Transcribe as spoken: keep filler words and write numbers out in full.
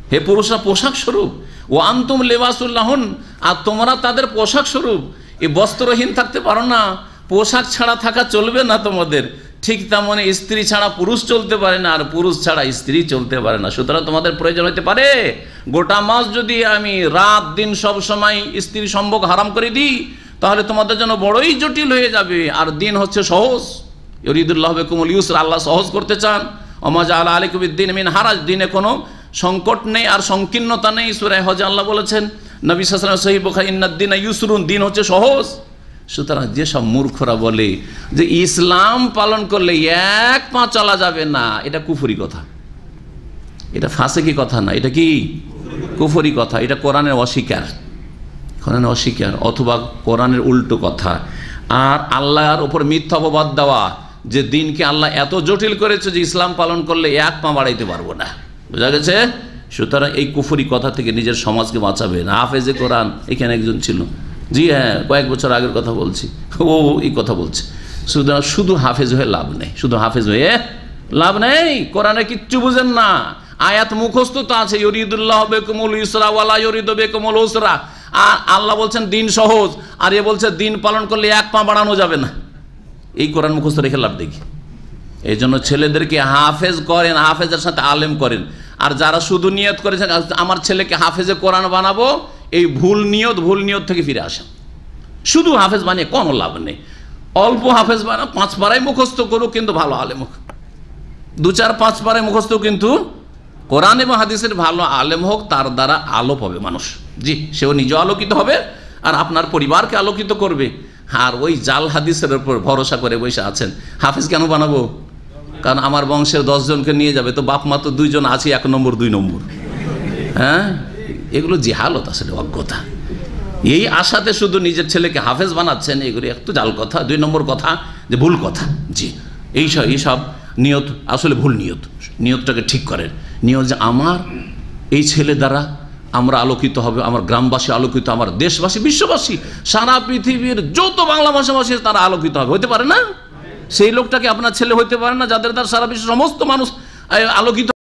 হে পুরুষরা পোশাক স্বরূপ, ও আনতুম লেবাসুল্লাহন, আর তোমরা তাদের পোশাক স্বরূপ। এই বস্ত্রহীন থাকতে পারো না, পোশাক ছাড়া থাকা চলবে না তোমাদের। ঠিক তেমন স্ত্রী ছাড়া পুরুষ চলতে পারে না, আর পুরুষ ছাড়া স্ত্রী চলতে পারে না। সুতরাং তোমাদের প্রয়োজন হতে পারে। গোটা মাস যদি আমি রাত দিন সব সময় স্ত্রী সম্ভোগ হারাম করে দিই, তাহলে তোমাদের জন্য বড়ই জটিল হয়ে যাবে। আর দিন হচ্ছে সহজ, ইউরিদুল্লাহ বিকুমুল ইউসরা, আল্লাহ সহজ করতে চান। ওমা জাআলা আলাইকুম বিদ-দীন মিন হারাজ, দিনে কোনো সংকট নেই আর সংকীর্ণতা নেই। সূরা হজে আল্লাহ বলেছেন, নবী সাল্লাল্লাহু আলাইহি ওয়াসাল্লাম সহিহ বুখারী, ইন্নাদ-দীনা ইউসরুন, দিন হচ্ছে সহজ। সুতরাং যেসব মূর্খরা বলে যে ইসলাম পালন করলে এক পা চলা যাবে না, এটা কুফরি কথা, এটা ফাসেকি কথা না, এটা কি কুফরি কথা, এটা কোরআনের অস্বীকার, কোরআনের অস্বীকার অথবা কোরআনের উল্টো কথা। আর আল্লাহর ওপর মিথ্যা অপবাদ দেওয়া যে দিনকে আল্লাহ এত জটিল করেছে যে ইসলাম পালন করলে এক পা বাড়াইতে পারবো না, বোঝা গেছে? সুতরাং এই কুফরি কথা থেকে নিজের সমাজকে বাঁচাবে না। হাফেজে কোরআন এখানে একজন ছিল, জি হ্যাঁ, কয়েক বছর আগের কথা বলছি, ও এই কথা বলছে। সুতরাং শুধু হাফেজ হয়ে লাভ নেই, শুধু হাফেজ হয়ে লাভ নেই। কোরআনে কিচ্ছু বুঝেন না, আয়াত মুখস্থ তো আছে, ইউরিদুল্লাহ বিকুমুল ইউসরা ওয়ালা ইউরিদু বিকুমুল উসরা। আর আল্লাহ বলছেন দিন সহজ, আর এ বলছে দিন পালন করলে এক পা বাড়ানো যাবে না। এই কোরআন মুখস্থ রেখে লাভ দেখি। এই জন্য ছেলেদেরকে হাফেজ করেন, হাফেজের সাথে আলেম করেন। আর যারা শুধু নিয়ত করেছেন আমার ছেলেকে হাফেজে কোরআন বানাবো, এই ভুল নিয়ত, ভুল নিয়ত থেকে ফিরে আসেন। শুধু হাফেজ বানিয়ে কোনো লাভ নেই। অল্প হাফেজ বানা, পাঁচ পাড়ায় মুখস্থ করুক কিন্তু ভালো আলেম হোক, দু চার পাঁচ পাড়ায় মুখস্থ কিন্তু কোরআন এবং হাদিসের ভালো আলেম হোক, তার দ্বারা আলো পাবে মানুষ। জি, সেও নিজেও আলোকিত হবে আর আপনার পরিবারকে আলোকিত করবে। আর ওই জাল হাদিসের উপর ভরসা করে বসে আছেন, হাফেজ কেন বানাবো? কারণ আমার বংশের দশজনকে নিয়ে যাবে, তো বাপ মা তো দুইজন আছে, এক নম্বর দুই নম্বর। হ্যাঁ, এগুলো জিহালত, আসলে অজ্ঞতা। এই আশাতে শুধু নিজের ছেলেকে হাফেজ বানাচ্ছেন, এগুলো একটু জাল কথা। দুই নম্বর কথা যে ভুল কথা। জি, এইসব এইসব নিয়ত আসলে ভুল নিয়ত। নিয়তটাকে ঠিক করেন। নিয়ত যে আমার এই ছেলে দ্বারা আমরা আলোকিত হবে, আমার গ্রামবাসী আলোকিত, আমার দেশবাসী, বিশ্ববাসী, সারা পৃথিবীর যত বাংলা ভাষাভাষী তারা আলোকিত হবে। হতে পারে না? সেই লোকটাকে আপনার ছেলে হইতে পারে না যাদের দ্বারা সারা বিশ্বের সমস্ত মানুষ আলোকিত